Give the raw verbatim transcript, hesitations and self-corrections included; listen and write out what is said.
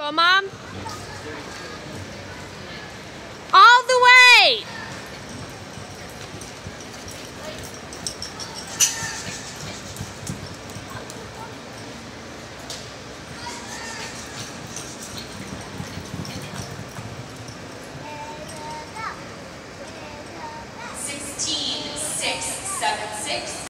Go, Mom. All the way. sixteen, six, seven, six.